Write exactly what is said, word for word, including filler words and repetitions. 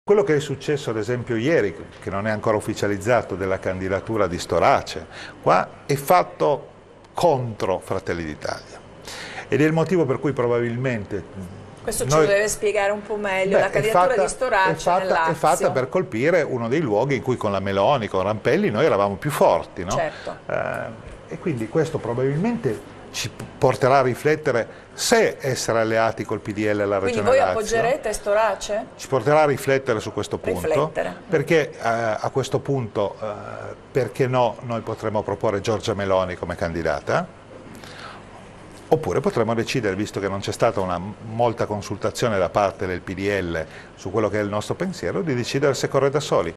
Quello che è successo ad esempio ieri, che non è ancora ufficializzato, della candidatura di Storace, qua è fatto contro Fratelli d'Italia. Ed è il motivo per cui probabilmente... Questo noi, ce lo deve spiegare un po' meglio, beh, la candidatura fatta, di Storace è fatta, nel Lazio. è fatta per colpire uno dei luoghi in cui con la Meloni, con Rampelli, noi eravamo più forti, no? Certo. Eh, e quindi questo probabilmente ci porterà a riflettere se essere alleati col P D L alla Quindi Regione voi Lazio. appoggerete Storace? Ci porterà a riflettere su questo punto, Riflettere. perché eh, a questo punto, eh, perché no, noi potremmo proporre Giorgia Meloni come candidata, oppure potremmo decidere, visto che non c'è stata una molta consultazione da parte del P D L su quello che è il nostro pensiero, di decidere se corre da soli.